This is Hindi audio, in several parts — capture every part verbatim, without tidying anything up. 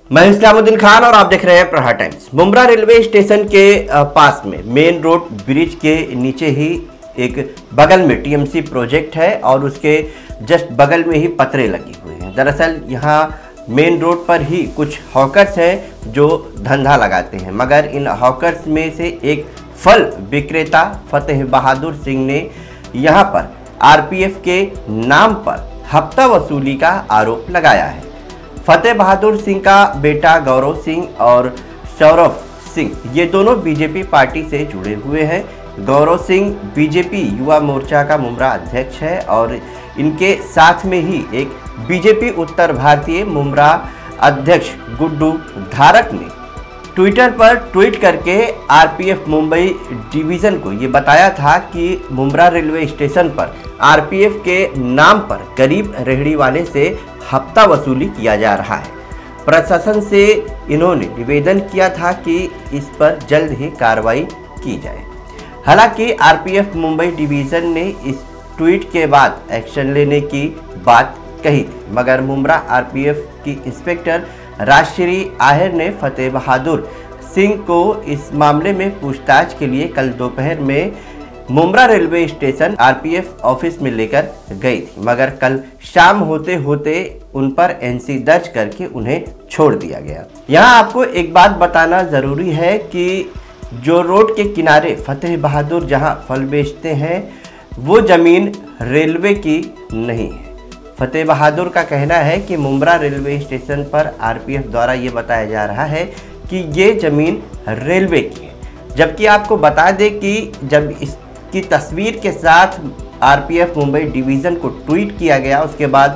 मैं इस्लामुद्दीन खान और आप देख रहे हैं प्रहार टाइम्स। मुंब्रा रेलवे स्टेशन के पास में मेन रोड ब्रिज के नीचे ही एक बगल में टीएमसी प्रोजेक्ट है और उसके जस्ट बगल में ही पतरे लगी हुई हैं। दरअसल यहाँ मेन रोड पर ही कुछ हॉकर्स हैं जो धंधा लगाते हैं, मगर इन हॉकर्स में से एक फल विक्रेता फतेह बहादुर सिंह ने यहाँ पर आरपीएफ के नाम पर हफ्ता वसूली का आरोप लगाया है। फतेह बहादुर सिंह का बेटा गौरव सिंह और सौरभ सिंह ये दोनों बीजेपी पार्टी से जुड़े हुए हैं। गौरव सिंह बीजेपी युवा मोर्चा का मुंब्रा अध्यक्ष है और इनके साथ में ही एक बीजेपी उत्तर भारतीय मुंब्रा अध्यक्ष गुड्डू धारक ने ट्विटर पर ट्वीट करके आरपीएफ मुंबई डिवीज़न को ये बताया था कि मुंब्रा रेलवे स्टेशन पर आरपीएफ के नाम पर गरीब रेहड़ी वाले से हफ्ता वसूली किया जा रहा है। प्रशासन से इन्होंने निवेदन किया था कि इस पर जल्द ही कार्रवाई की जाए। हालांकि आरपीएफ मुंबई डिवीज़न ने इस ट्वीट के बाद एक्शन लेने की बात कही थी, मगर मुंब्रा आरपीएफ की इंस्पेक्टर राजश्री आहेर ने फतेह बहादुर सिंह को इस मामले में पूछताछ के लिए कल दोपहर में Mumbra railway station RPF office में लेकर गई थी, मगर कल शाम होते होते उन पर एनसी दर्ज करके उन्हें छोड़ दिया गया। यहाँ आपको एक बात बताना ज़रूरी है कि जो रोड के किनारे फतेह बहादुर जहाँ फल बेचते हैं वो ज़मीन रेलवे की नहीं है। फतेह बहादुर का कहना है कि मुंब्रा रेलवे स्टेशन पर आरपीएफ द्वारा ये बताया जा रहा है कि ये ज़मीन रेलवे की है, जबकि आपको बता दें कि जब इसकी तस्वीर के साथ आरपीएफ मुंबई डिवीज़न को ट्वीट किया गया, उसके बाद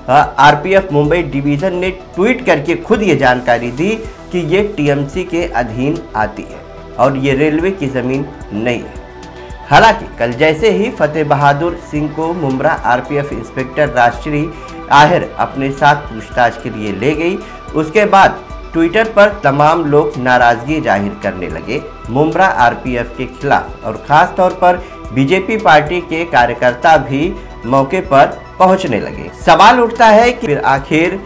आरपीएफ मुंबई डिवीज़न ने ट्वीट करके खुद ये जानकारी दी कि ये टीएमसी के अधीन आती है और ये रेलवे की ज़मीन नहीं है। हालांकि कल जैसे ही फतेह बहादुर सिंह को मुंब्रा आरपीएफ इंस्पेक्टर राजश्री आहेर अपने साथ पूछताछ के लिए ले गई, उसके बाद ट्विटर पर तमाम लोग नाराज़गी जाहिर करने लगे मुंब्रा आरपीएफ के खिलाफ और ख़ास तौर पर बीजेपी पार्टी के कार्यकर्ता भी मौके पर पहुंचने लगे। सवाल उठता है कि फिर आखिर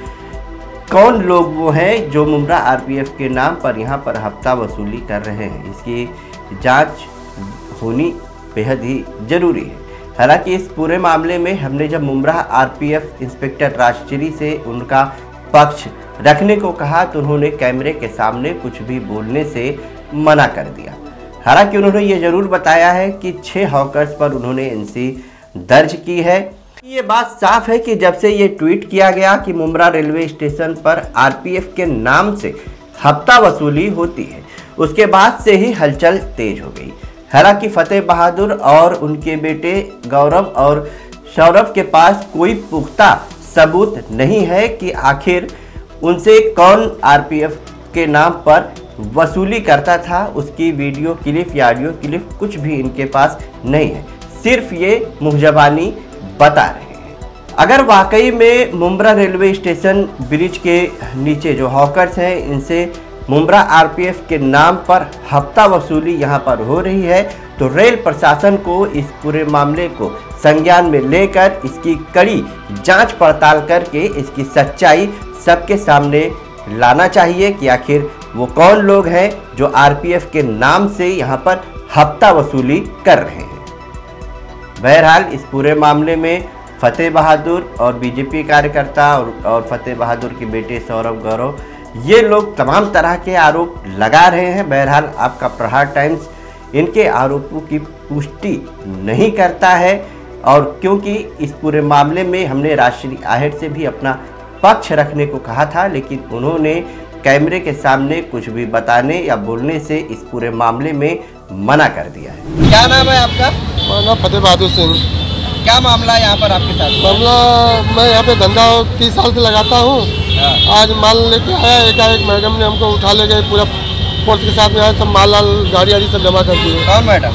कौन लोग वो हैं जो मुंब्रा आरपीएफ के नाम पर यहाँ पर हफ्ता वसूली कर रहे हैं। इसकी जाँच होनी बेहद ही जरूरी है। हालांकि इस पूरे मामले में हमने जब मुंब्रा आरपीएफ इंस्पेक्टर राजश्री से उनका पक्ष रखने को कहा तो उन्होंने कैमरे के सामने कुछ भी बोलने से मना कर दिया। हालांकि उन्होंने ये जरूर बताया है कि छह हॉकर्स पर उन्होंने एनसी दर्ज की है। ये बात साफ है कि जब से ये ट्वीट किया गया कि मुंब्रा रेलवे स्टेशन पर आरपीएफ के नाम से हफ्ता वसूली होती है, उसके बाद से ही हलचल तेज हो गई। हालांकि फतेह बहादुर और उनके बेटे गौरव और सौरभ के पास कोई पुख्ता सबूत नहीं है कि आखिर उनसे कौन आरपीएफ के नाम पर वसूली करता था। उसकी वीडियो क्लिप या ऑडियो क्लिप कुछ भी इनके पास नहीं है, सिर्फ ये मुँहज़बानी बता रहे हैं। अगर वाकई में मुंब्रा रेलवे स्टेशन ब्रिज के नीचे जो हॉकर्स हैं इनसे मुंब्रा आरपीएफ के नाम पर हफ्ता वसूली यहां पर हो रही है तो रेल प्रशासन को इस पूरे मामले को संज्ञान में लेकर इसकी कड़ी जांच पड़ताल करके इसकी सच्चाई सबके सामने लाना चाहिए कि आखिर वो कौन लोग हैं जो आरपीएफ के नाम से यहां पर हफ्ता वसूली कर रहे हैं। बहरहाल इस पूरे मामले में फतेह बहादुर और बीजेपी कार्यकर्ता और, और फतेह बहादुर के बेटे सौरभ गौरव ये लोग तमाम तरह के आरोप लगा रहे हैं। बहरहाल आपका प्रहार टाइम्स इनके आरोपों की पुष्टि नहीं करता है और क्योंकि इस पूरे मामले में हमने राजश्री आहेर से भी अपना पक्ष रखने को कहा था, लेकिन उन्होंने कैमरे के सामने कुछ भी बताने या बोलने से इस पूरे मामले में मना कर दिया है। क्या नाम है आपका? मेरा नाम फतेह बहादुर सिंह। क्या मामला है यहाँ पर आपके साथ? मामला मैं यहाँ पे धंधा तीस साल से लगाता हूँ। आज माल लेके आया, एकाएक मैडम ने हमको उठा ले गए, पूरा फोर्स के साथ में आया, सब माल लाल गाड़ी आड़ी सब जमा कर दिए। कौन मैडम?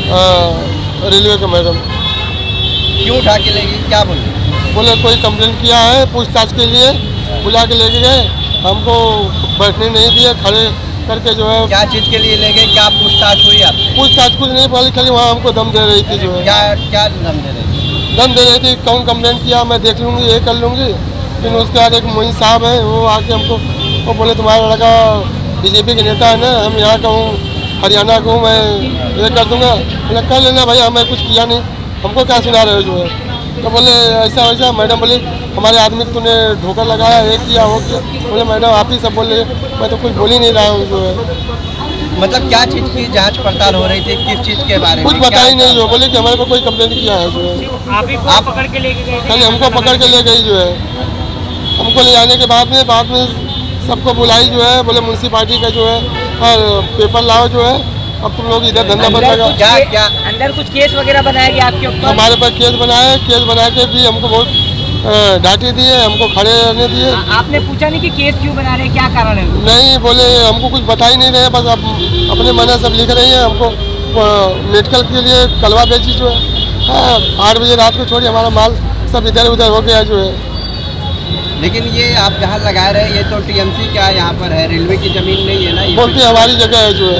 रेलवे का मैडम। क्यों उठा के ले गई, क्या बोले? बोले कोई कंप्लेन किया है, पूछताछ के लिए बुला के लेके गए, हमको बैठने नहीं दिए, खड़े करके जो है। क्या चीज़ के लिए ले गए, क्या पूछताछ हुई आपसे? पूछताछ कुछ नहीं पाली, खाली वहाँ हमको दम दे रही थी जो है। क्या क्या दम दे रही थी? दम दे रही थी, कौन कंप्लेंट किया मैं देख लूँगी, ये कर लूँगी। फिर उसके बाद एक मोइन साहब है, वो आके हमको वो बोले तुम्हारा लड़का बीजेपी के नेता है ना, हम यहाँ का हूँ, हरियाणा का हूँ, मैं ये कर दूँगा। बोले कर लेना भाई, हमें कुछ किया नहीं, हमको क्या सुना रहे हो जो है। तो बोले ऐसा वैसा। मैडम बोली हमारे आदमी को तूने धोखा लगाया, ये किया वो किया। बोले मैडम आप ही सब बोल रहे, मैं तो कुछ बोल ही नहीं रहा हूँ जो है। मतलब क्या चीज़ की जांच पड़ताल हो रही थी, किस चीज़ के बारे में? कुछ पता ही नहीं जो। बोले कि हमारे को कोई कंप्लेंट किया है जो है। आप ही को पकड़ के लेके गए? खाली हमको पकड़ के ले गई जो है। हमको ले जाने के बाद में बाद में सबको बुलाई जो है। बोले म्यूनसिपालिटी का जो है और पेपर लाओ जो है, अब तुम लोग इधर धंधा बंद लगा। क्या क्या अंदर कुछ केस वगैरह बनाया गया आपके ऊपर? हमारे पास केस बनाए, केस बना के भी हमको बहुत डांटे दिए, हमको खड़े रहने दिए। आपने पूछा नहीं कि केस क्यों बना रहे, क्या कारण है? नहीं बोले, हमको कुछ बता ही नहीं रहे, बस अब अपने मन सब लिख रही है। हमको मेडिकल के लिए कलवा बेची जो है। हाँ, आठ बजे रात को छोड़ी, हमारा माल सब इधर उधर हो गया जो है। लेकिन ये आप जहाँ लगा रहे हैं ये तो टीएमसी क्या यहाँ पर है, रेलवे की जमीन नहीं है ना ये? बोलते हमारी जगह है जो है।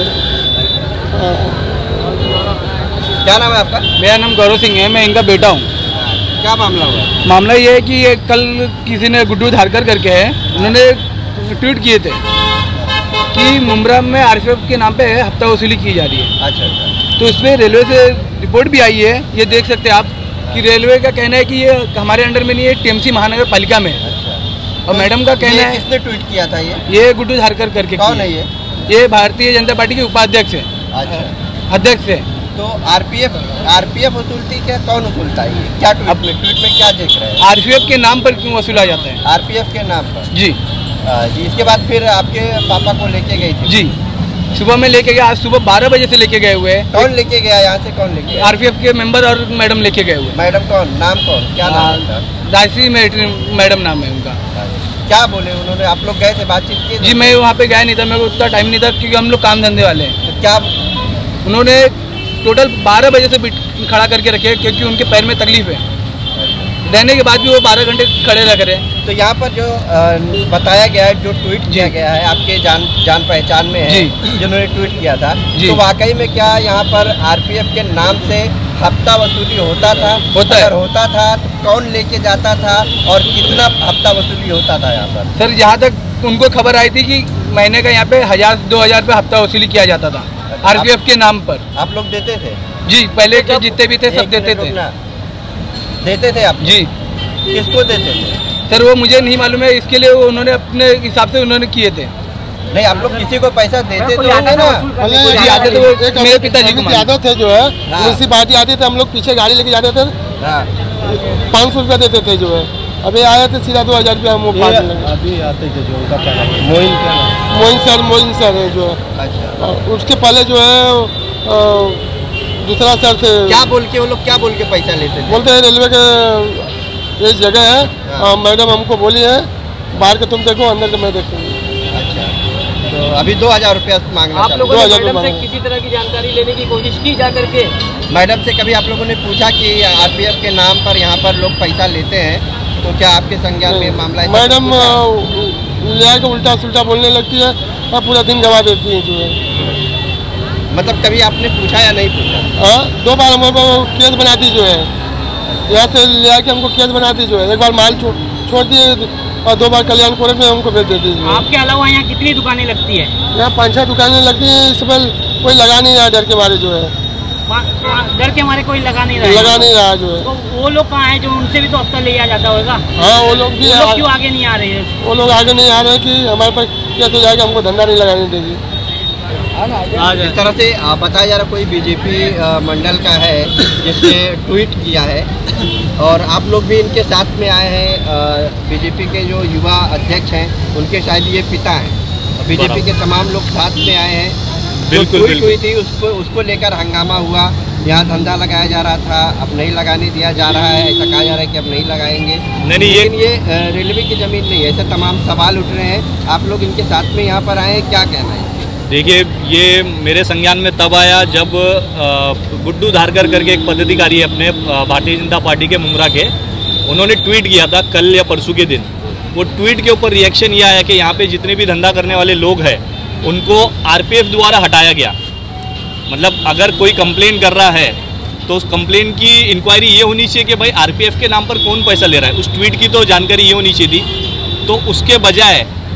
क्या नाम है आपका? मेरा नाम गौरव सिंह है, मैं इनका बेटा हूँ। क्या मामला हुआ? मामला ये है कि ये कल किसी ने गुड्डू धारकर करके है, उन्होंने ट्वीट किए थे कि मुंब्रा में आरपीएफ के नाम पे हफ्ता वसूली की जा रही है। अच्छा अच्छा। तो इसमें रेलवे से रिपोर्ट भी आई है, ये देख सकते हैं आप कि रेलवे का कहना है कि ये हमारे अंडर में नहीं है, टीएमसी महानगर पालिका में है। अच्छा। और मैडम का कहना है, किसने ट्वीट किया था ये? ये गुड्डू धारकर करके। कौन है ये? ये भारतीय जनता पार्टी के उपाध्यक्ष है। अच्छा, अध्यक्ष है। तो आरपीएफ आरपीएफ वसूलती क्या, कौन वसूलता है ये? क्या ट्वीट में ट्वीट में क्या देख रहे हैं? आरपीएफ के नाम पर क्यों वसूला जाता है? आरपीएफ के नाम पर? जी आ, जी। इसके बाद फिर आपके पापा को लेके गए थे? जी, सुबह में लेके गया, आज सुबह बारह बजे से लेके गए हुए हैं। कौन लेके गया यहाँ से, कौन लेके गया? आरपीएफ के मेंबर और मैडम लेके गए हुए। मैडम कौन, नाम कौन, क्या नाम है उनका? राजश्री मैडम नाम है उनका। क्या बोले उन्होंने? आप लोग गए थे, बातचीत की? जी मैं वहाँ पे गया नहीं था, मेरे को उतना टाइम नहीं था क्योंकि हम लोग काम धंधे वाले हैं। तो क्या उन्होंने टोटल बारह बजे से खड़ा करके रखे क्योंकि उनके पैर में तकलीफ है, रहने के बाद भी वो बारह घंटे खड़े रह रहे। तो यहाँ पर जो आ, बताया गया है, जो ट्वीट किया गया है, आपके जान जान पहचान में है जिन्होंने ट्वीट किया था, तो वाकई में क्या यहाँ पर आरपीएफ के नाम से हफ्ता वसूली होता था? होता अगर होता था तो कौन लेके जाता था और कितना हफ्ता वसूली होता था यहाँ पर? सर यहाँ तक उनको खबर आई थी कि महीने का यहाँ पे हजार दो हजार रुपये हफ्ता वसूली किया जाता था आरपीएफ के नाम पर। आप लोग देते थे? जी, पहले के जितने भी थे सब देते थे। देते थे आप? जी। किसको देते थे? सर वो मुझे नहीं मालूम है, इसके लिए उन्होंने अपने हिसाब से उन्होंने किए थे। नहीं, आप लोग किसी को पैसा देते तो होंगे ना? जी आते थे, वो मेरे पिताजी को आदत है जो है, म्यूनसिपालिटी आती थे, हम लोग पीछे गाड़ी लेके जाते थे, पाँच सौ रुपया देते थे जो है। अभी आए थे सीधा दो हजार रुपया हम वो पाँच अभी आते थे जो उनका क्या नाम है? मोइन क्या नाम? मोइन सर, मोइन सर है जो है। अच्छा। उसके पहले जो है दूसरा सर थे। क्या बोल के वो लोग क्या बोल के पैसा लेते थे? बोलते हैं रेलवे के एक जगह है, मैडम हमको बोली है बाहर के तुम देखो, अंदर के मैं देखूंगी। अच्छा, तो अभी दो हजार रुपया मांगना आप लोगों ने मैडम से किसी तरह की जानकारी लेने की कोशिश की जा करके? मैडम से कभी आप लोगों ने पूछा कि आरपीएफ के नाम पर यहाँ पर लोग पैसा लेते हैं, तो क्या आपके संज्ञान में मामला है? मैडम ले आके उल्टा सुल्टा बोलने लगती है और पूरा दिन गवा देती है जो है। मतलब कभी आपने पूछा या नहीं पूछा? हाँ, दो बार हमको केस बनाती जो है, यहाँ से ले आके हमको केस बनाती जो है। एक बार माल छो, छोड़ दिए और दो बार कल्याण कोर्ट में हमको भेज देती है। आपके अलावा यहाँ कितनी दुकानें लगती है? यहाँ पाँच छः दुकानें लगती हैं, इस पर कोई लगा नहीं रहा, डर के मारे जो है। डर के मारे कोई लगा नहीं रहा? लगा नहीं रहा जो है। तो वो लोग कहाँ हैं जो उनसे भी तो हफ्ता लिया जाता होगा? हाँ, वो लोग भी क्यों आगे नहीं आ रहे हैं? वो लोग आगे नहीं आ रहे कि हमारे पास केस हो जाएगा, हमको धंधा नहीं लगाने देगी। इस तरह से बताया जा रहा कोई बीजेपी मंडल का है जिसने ट्वीट किया है और आप लोग भी इनके साथ में आए हैं। बीजेपी के जो युवा अध्यक्ष हैं उनके शायद ये पिता हैं। बीजेपी के तमाम लोग साथ में आए हैं। बिल्कुल, जो ट्वीट हुई थी उसको उसको लेकर हंगामा हुआ, यहाँ धंधा लगाया जा रहा था, अब नहीं लगाने दिया जा रहा है, ऐसा कहा जा रहा है कि अब नहीं लगाएंगे। नहीं, नहीं, लेकिन ये, ये रेलवे की ज़मीन नहीं है, ऐसे तमाम सवाल उठ रहे हैं। आप लोग इनके साथ में यहाँ पर आए हैं, क्या कहना है? देखिए, ये मेरे संज्ञान में तब आया जब गुड्डू धारकर करके एक पदाधिकारी है अपने भारतीय जनता पार्टी के मुंब्रा के, उन्होंने ट्वीट किया था कल या परसों के दिन। वो ट्वीट के ऊपर रिएक्शन ये आया कि यहाँ पे जितने भी धंधा करने वाले लोग हैं उनको आरपीएफ द्वारा हटाया गया। मतलब अगर कोई कंप्लेन कर रहा है तो उस कंप्लेन की इंक्वायरी ये होनी चाहिए कि भाई आरपीएफ के नाम पर कौन पैसा ले रहा है। उस ट्वीट की तो जानकारी ये होनी चाहिए थी। तो उसके बजाय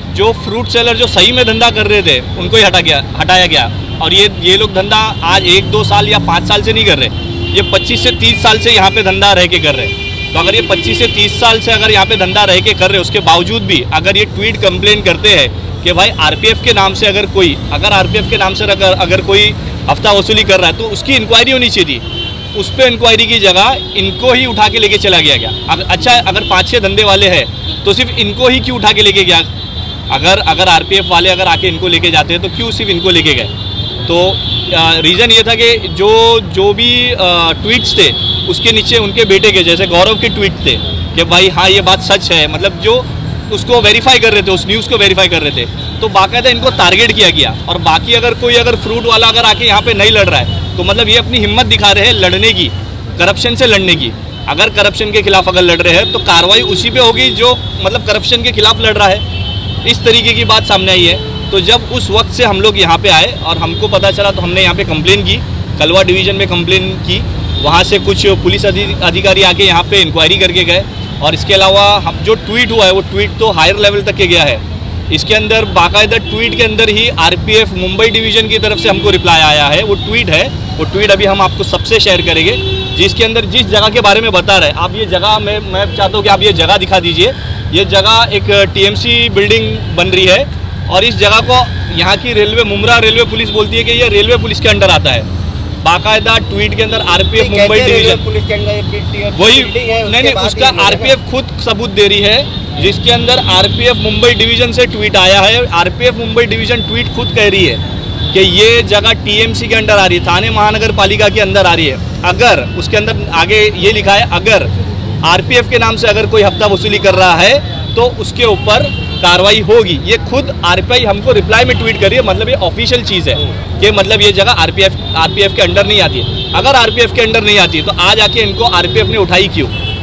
जो फ्रूट सेलर जो सही में धंधा कर रहे थे उनको ही हटा गया हटाया गया। और ये ये लोग धंधा आज एक दो साल या पाँच साल से नहीं कर रहे, ये पच्चीस से तीस साल से यहाँ पे धंधा रह के कर रहे हैं। तो अगर ये पच्चीस से तीस साल से अगर यहाँ पे धंधा रह के कर रहे हैं, उसके बावजूद भी अगर ये ट्वीट कंप्लेन करते हैं कि भाई आरपीएफ के नाम से अगर कोई अगर आरपीएफ के नाम से अगर अगर कोई हफ्ता वसूली कर रहा है तो उसकी इंक्वायरी होनी चाहिए थी। उस पर इंक्वायरी की जगह इनको ही उठा के लेके चला गया गया। अगर अच्छा अगर पाँच छः धंधे वाले हैं तो सिर्फ इनको ही क्यों उठा के लेके गया? अगर अगर आरपीएफ वाले अगर आके इनको लेके जाते हैं तो क्यों सिर्फ इनको लेके गए? तो रीज़न ये था कि जो जो भी ट्वीट्स थे उसके नीचे उनके बेटे के जैसे गौरव के ट्वीट थे कि भाई हाँ ये बात सच है, मतलब जो उसको वेरीफाई कर रहे थे, उस न्यूज़ को वेरीफाई कर रहे थे, तो बाकायदा इनको टारगेट किया गया। और बाकी अगर कोई अगर फ्रूट वाला अगर आके यहाँ पे नहीं लड़ रहा है तो मतलब ये अपनी हिम्मत दिखा रहे हैं लड़ने की, करप्शन से लड़ने की। अगर करप्शन के खिलाफ अगर लड़ रहे हैं तो कार्रवाई उसी पे होगी जो मतलब करप्शन के खिलाफ लड़ रहा है। इस तरीके की बात सामने आई है। तो जब उस वक्त से हम लोग यहाँ पे आए और हमको पता चला तो हमने यहाँ पे कंप्लेन की, कलवा डिवीज़न में कंप्लेन की। वहाँ से कुछ पुलिस अधिकारी आके यहाँ पे इंक्वायरी करके गए। और इसके अलावा हम जो ट्वीट हुआ है वो ट्वीट तो हायर लेवल तक के गया है। इसके अंदर बाकायदा ट्वीट के अंदर ही आरपीएफ मुंबई डिवीज़न की तरफ से हमको रिप्लाई आया है। वो ट्वीट है, वो ट्वीट अभी हम आपको सबसे शेयर करेंगे, जिसके अंदर जिस जगह के बारे में बता रहे हैं आप ये जगह मैं मैं चाहता हूँ कि आप ये जगह दिखा दीजिए। ये जगह एक टीएमसी बिल्डिंग बन रही है और इस जगह को यहाँ की रेलवे मुमरा रेलवे पुलिस बोलती है कि ये रेलवे पुलिस के अंडर आता है। बाकायदा ट्वीट के अंदर आरपीएफ मुंबई डिवीजन पुलिस के अंदर वही नहीं नहीं उसका आरपीएफ खुद सबूत दे रही है, जिसके अंदर आरपीएफ मुंबई डिवीजन से ट्वीट आया है। आरपीएफ मुंबई डिवीजन ट्वीट खुद कह रही है कि ये जगह टीएमसी के अंदर आ रही है, थाने महानगर पालिका के अंदर आ रही है। अगर उसके अंदर आगे ये लिखा है अगर आरपीएफ के नाम से अगर कोई हफ्ता वसूली कर रहा है तो उसके ऊपर कार्रवाई होगी। ये खुद आरपीआई हमको रिप्लाई में ट्वीट कर रही है, मतलब ये ऑफिशियल चीज़ है कि मतलब ये जगह आरपीएफ आरपीएफ के अंडर नहीं आती है। अगर आरपीएफ के अंडर नहीं आती है तो आज आके इनको आरपीएफ ने उठाई क्यों?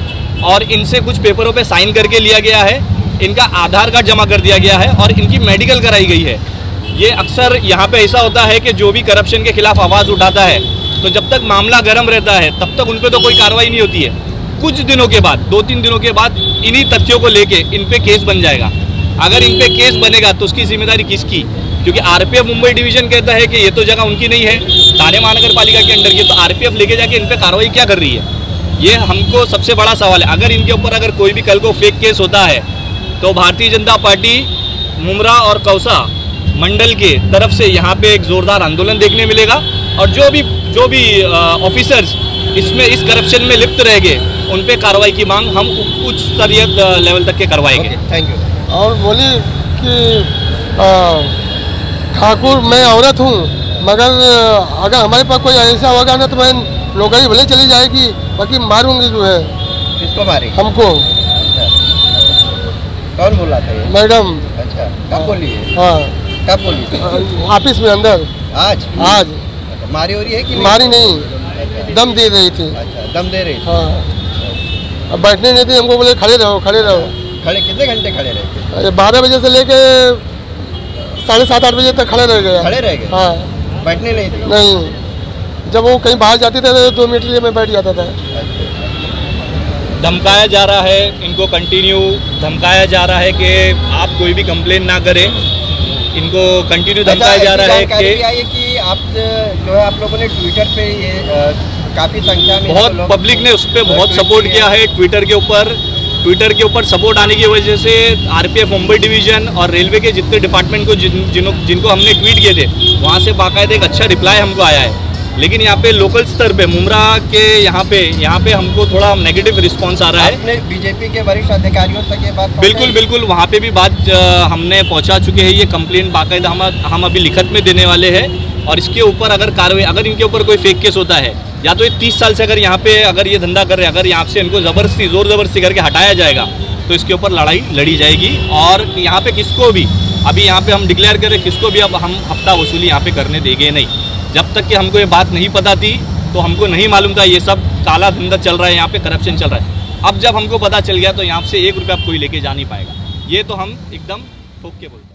और इनसे कुछ पेपरों पे साइन करके लिया गया है, इनका आधार कार्ड जमा कर दिया गया है और इनकी मेडिकल कराई गई है। ये अक्सर यहाँ पे ऐसा होता है कि जो भी करप्शन के खिलाफ आवाज़ उठाता है तो जब तक मामला गर्म रहता है तब तक उन पर तो कोई कार्रवाई नहीं होती है। कुछ दिनों के बाद, दो तीन दिनों के बाद इन्हीं तथ्यों को लेके इन पे केस बन जाएगा। अगर इन पे केस बनेगा तो उसकी जिम्मेदारी किसकी? क्योंकि आरपीएफ मुंबई डिवीजन कहता है कि ये तो जगह उनकी नहीं है, थाने महानगर पालिका के अंडर की, तो आरपीएफ लेके जाके इन पे कार्रवाई क्या कर रही है? ये हमको सबसे बड़ा सवाल है। अगर इनके ऊपर अगर कोई भी कल को फेक केस होता है तो भारतीय जनता पार्टी मुमरा और कौसा मंडल के तरफ से यहाँ पे एक जोरदार आंदोलन देखने मिलेगा। और जो भी जो भी ऑफिसर्स इसमें इस करप्शन में लिप्त रह गए उन पे कार्रवाई की मांग हम उच्च स्तरीय लेवल तक के करवाएंगे। Thank you. और बोली कि ठाकुर मैं औरत हूँ, मगर अगर हमारे पास कोई ऐसा होगा ना तो मैं नौकरी भले चली जाएगी, बाकी मारूंगी जो है। किसको मारी? हमको। कौन बोला था ये? मैडम। अच्छा, कब बोली है? हाँ। कब बोली? ऑफिस में अंदर। आज? आज। मारी हो रही है कि नहीं? मारी नहीं, दम दे रही थी। अच्छा, दम दे रही थी। हाँ। अब बैठने नहीं थी, हमको बोले खड़े रहो खड़े रहो। खड़े कितने घंटे खड़े रहे? अरे बारह बजे से लेके साढ़े सात आठ बजे तक खड़े रह गए। खड़े रह गए? हाँ। बैठने नहीं थे? नहीं, जब वो कहीं बाहर जाते थे तो दो मिनट लिए मैं बैठ जाता था। धमकाया जा रहा है, इनको कंटिन्यू धमकाया जा रहा है कि आप कोई भी कंप्लेन ना करें। इनको कंटिन्यू धमकाया जा रहा है कि है कि आप जो है आप लोगों ने ट्विटर पे ये काफ़ी संख्या में बहुत पब्लिक ने उस पर बहुत सपोर्ट किया है। ट्विटर के ऊपर ट्विटर के ऊपर सपोर्ट आने की वजह से आरपीएफ मुंबई डिवीजन और रेलवे के जितने डिपार्टमेंट को जिन जिन जिनको हमने ट्वीट किए थे वहाँ से बाकायदा एक अच्छा रिप्लाई हमको आया है। लेकिन यहाँ पे लोकल स्तर पे मुमरा के यहाँ पे यहाँ पे हमको थोड़ा नेगेटिव रिस्पांस आ रहा है। आपने बीजेपी के वरिष्ठ अधिकारियों तक ये बात? बिल्कुल बिल्कुल, वहाँ पे भी बात हमने पहुँचा चुके हैं। ये कंप्लेंट बाकायदा हम हम अभी लिखित में देने वाले हैं और इसके ऊपर अगर कार्रवाई, अगर इनके ऊपर कोई फेक केस होता है या तो ये तीस साल से अगर यहाँ पे अगर ये धंधा कर रहे हैं, अगर यहाँ से इनको ज़बरदस्ती जोर ज़बरदस्ती करके हटाया जाएगा तो इसके ऊपर लड़ाई लड़ी जाएगी। और यहाँ पे किसको भी अभी यहाँ पे हम डिक्लेयर करें किसको भी अब हम हफ्ता वसूली यहाँ पे करने देंगे नहीं। जब तक कि हमको ये बात नहीं पता थी तो हमको नहीं मालूम था ये सब काला धंधा चल रहा है, यहाँ पे करप्शन चल रहा है। अब जब हमको पता चल गया तो यहाँ से एक रुपया कोई लेके जा नहीं पाएगा। ये तो हम एकदम ठोक के बोलते हैं।